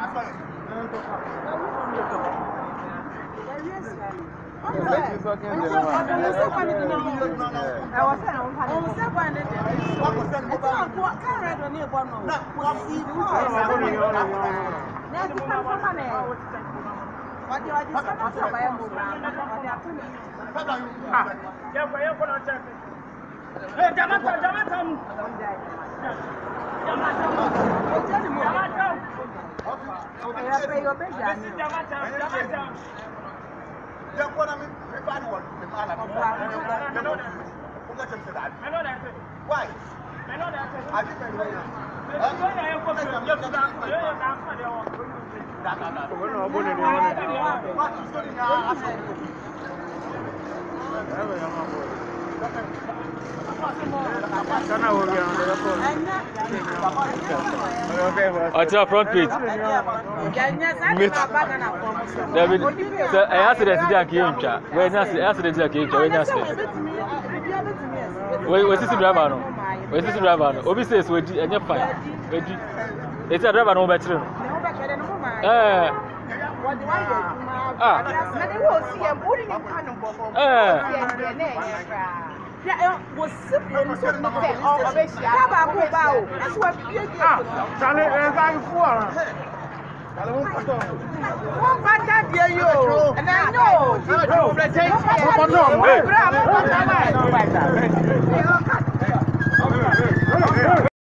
Why? What's your front page? David, I asked the accident. When I accident, where's this driver? Where's this driver? Obi says, and you're fine. It's a driver, no better. Was simple. That's what you and I know.